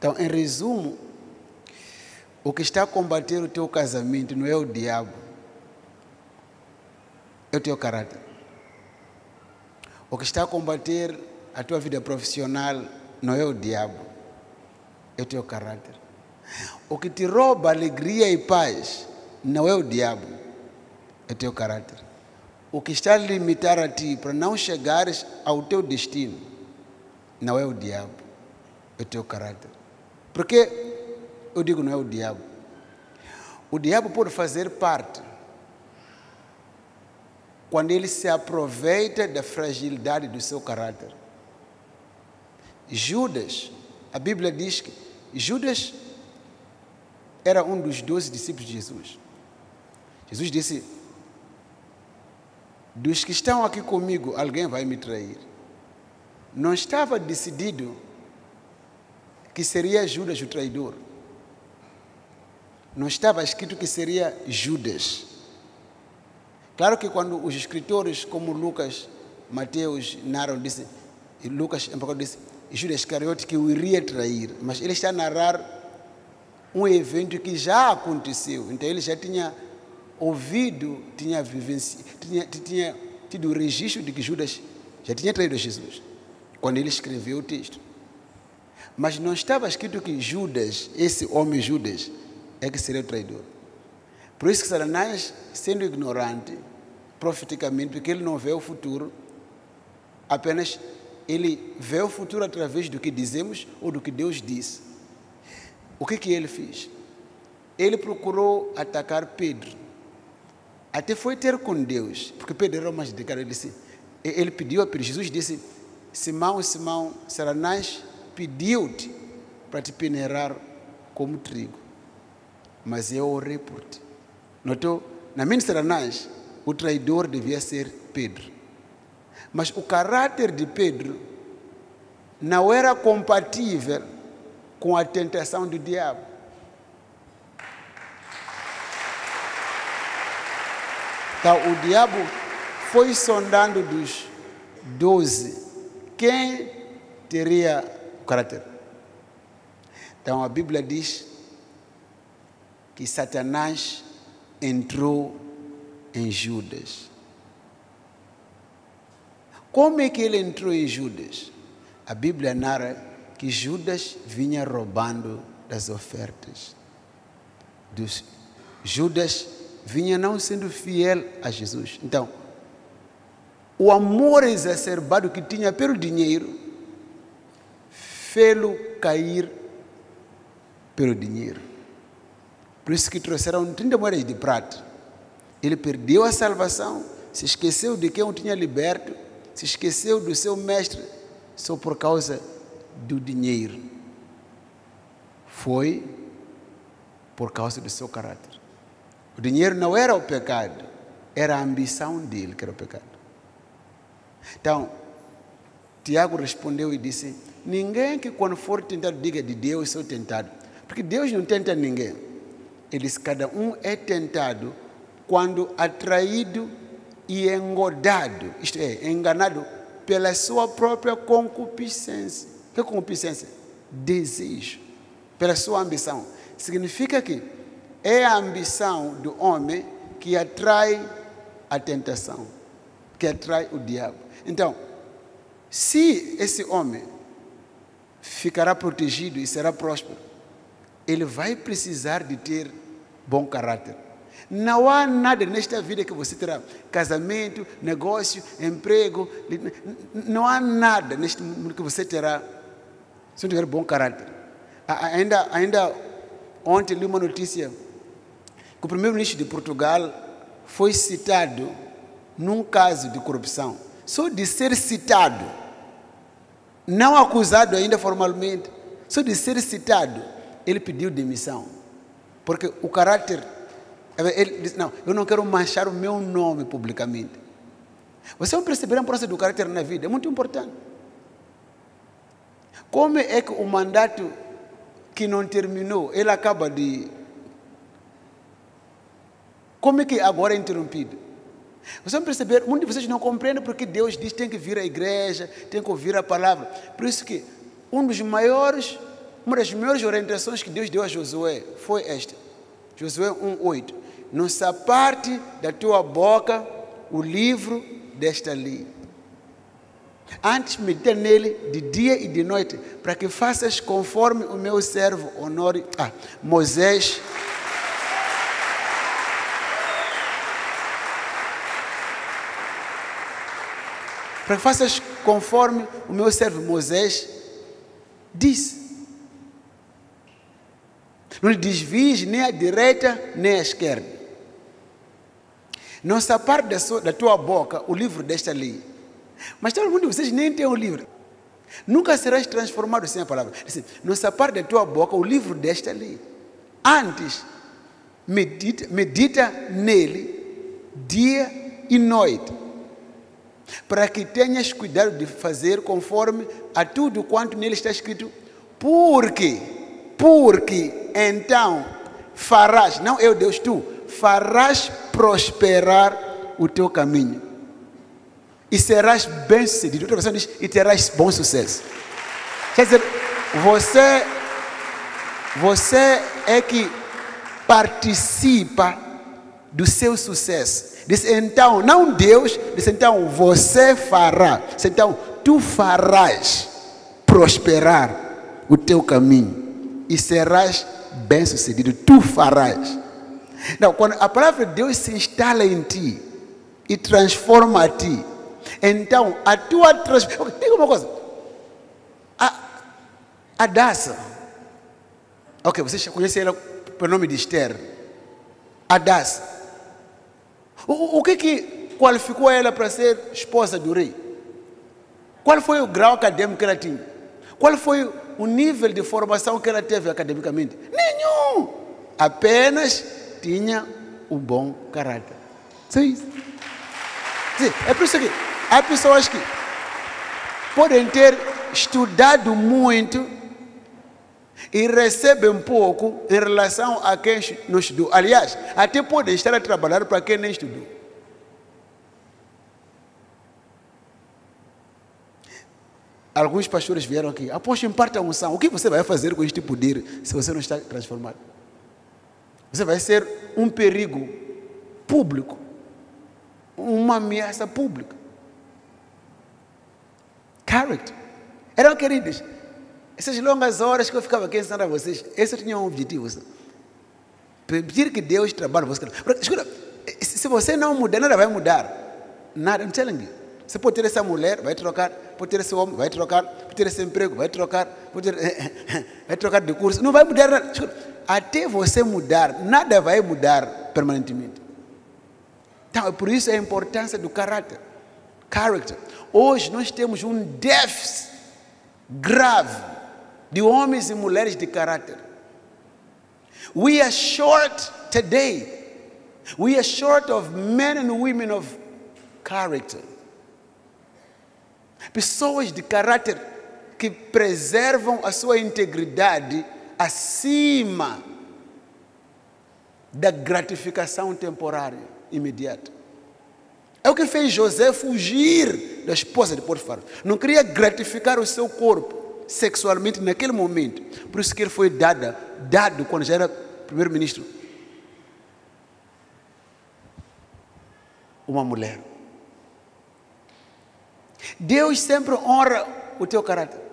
Então, em resumo, o que está a combater o teu casamento não é o diabo, é o teu caráter. O que está a combater a tua vida profissional não é o diabo, é o teu caráter. O que te rouba alegria e paz não é o diabo, é o teu caráter. O que está a limitar a ti para não chegares ao teu destino não é o diabo, é o teu caráter. Por que eu digo não é o diabo? O diabo pode fazer parte quando ele se aproveita da fragilidade do seu caráter. Judas, a Bíblia diz que Judas era um dos 12 discípulos de Jesus. Jesus disse: dos que estão aqui comigo, alguém vai me trair. Não estava decidido que seria Judas o traidor. Não estava escrito que seria Judas. Claro que quando os escritores como Lucas, Mateus narram, disse, e Lucas disse Judas Iscariote que o iria trair, mas ele está a narrar um evento que já aconteceu. Então ele já tinha ouvido, tinha tido o registro de que Judas já tinha traído Jesus, quando ele escreveu o texto. Mas não estava escrito que Judas, esse homem Judas, é que seria o traidor. Por isso que Satanás, sendo ignorante, profeticamente, porque ele não vê o futuro, apenas ele vê o futuro através do que dizemos ou do que Deus disse. O que ele fez? Ele procurou atacar Pedro. Até foi ter com Deus, porque Pedro era o mais dedicado. Ele pediu a Pedro. Jesus disse: Simão, Simão, Satanás pediu-te para te peneirar como trigo, mas eu orei por ti. Notou? Na mente de Satanás, o traidor devia ser Pedro. Mas o caráter de Pedro não era compatível com a tentação do diabo. Então, o diabo foi sondando dos 12 quem teria o caráter. Então, a Bíblia diz que Satanás entrou em Judas. Como é que ele entrou em Judas? A Bíblia narra que Judas vinha roubando das ofertas. Judas vinha não sendo fiel a Jesus. Então, o amor exacerbado que tinha pelo dinheiro fê-lo cair pelo dinheiro. Por isso que trouxeram 30 moedas de prata. Ele perdeu a salvação, se esqueceu de quem o tinha liberto, se esqueceu do seu mestre, só por causa do dinheiro. Foi por causa do seu caráter. O dinheiro não era o pecado, era a ambição dele que era o pecado. Então, Tiago respondeu e disse: ninguém que quando for tentado diga de Deus sou tentado, porque Deus não tenta ninguém. Ele disse: cada um é tentado quando atraído e engodado, isto é, enganado pela sua própria concupiscência. Que concupiscência? Desejo. Pela sua ambição. Significa que é a ambição do homem que atrai a tentação, que atrai o diabo. Então, se esse homem ficará protegido e será próspero, ele vai precisar de ter bom caráter. Não há nada nesta vida que você terá, casamento, negócio, emprego, não há nada neste mundo que você terá se não tiver bom caráter. Ainda ontem li uma notícia que o primeiro-ministro de Portugal foi citado num caso de corrupção. Só de ser citado, não acusado ainda formalmente, só de ser citado, ele pediu demissão. Porque o caráter, ele disse: não, eu não quero manchar o meu nome publicamente. Vocês vão perceber a importância do caráter na vida, é muito importante. Como é que o mandato que não terminou, ele acaba de... Como é que agora é interrompido? Vocês vão perceber, muitos de vocês não compreendem porque Deus diz que tem que vir à igreja, tem que ouvir a palavra. Por isso que um dos maiores uma das maiores orientações que Deus deu a Josué foi esta. Josué 1:8. Não se aparte da tua boca o livro desta lei. Antes medita nele de dia e de noite, para que faças conforme o meu servo Moisés. Para que faças conforme o meu servo Moisés disse. Não lhe desvies nem à direita nem à esquerda. Não se aparte da tua boca o livro desta lei. Mas todo mundo de vocês nem tem o livro. Nunca serás transformado sem a palavra. Não se aparte da tua boca o livro desta lei. Antes, medita nele dia e noite, para que tenhas cuidado de fazer conforme a tudo quanto nele está escrito. Porque então farás, não eu Deus, tu farás prosperar o teu caminho e serás bem-sucedido. Outra versão diz, e terás bom sucesso. Quer dizer, você é que participa do seu sucesso. Diz então, não Deus, diz então você fará. Diz então tu farás prosperar o teu caminho e serás bem-sucedido. Tu farás. Então, quando a palavra de Deus se instala em ti e transforma a ti, então a tua transformação. Diga uma coisa. A Daça. Ok, vocês já conhecem ela pelo nome de Esther. A Daça. O que qualificou ela para ser esposa do rei? Qual foi o grau acadêmico que ela tinha? Qual foi o nível de formação que ela teve academicamente? Nenhum! Apenas tinha um bom caráter. Só isso. Sim, é por isso que há pessoas que podem ter estudado muito e recebem pouco em relação a quem não estudou. Aliás, até podem estar a trabalhar para quem nem estudou. Alguns pastores vieram aqui. Apóstolo, imparta a unção. O que você vai fazer com este poder se você não está transformado? Você vai ser um perigo público, uma ameaça pública. Character. Eram queridos. Essas longas horas que eu ficava aqui ensinando a vocês, esse tinha um objetivo. Permitir que Deus trabalhe você. Escuta, se você não mudar, nada vai mudar. Nada, I'm telling you. Você pode ter essa mulher, vai trocar. Pode ter esse homem, vai trocar. Pode ter esse emprego, vai trocar. Vai trocar de curso. Não vai mudar nada. Escuta, até você mudar, nada vai mudar permanentemente. Então, é por isso a importância do caráter. Character. Hoje nós temos um déficit grave de homens e mulheres de caráter. We are short today. We are short of men and women of character. Pessoas de caráter que preservam a sua integridade acima da gratificação temporária, imediata. É o que fez José fugir da esposa de Potifar. Não queria gratificar o seu corpo sexualmente naquele momento. Por isso que ele foi dado quando já era primeiro-ministro. Uma mulher. Deus sempre honra o teu caráter.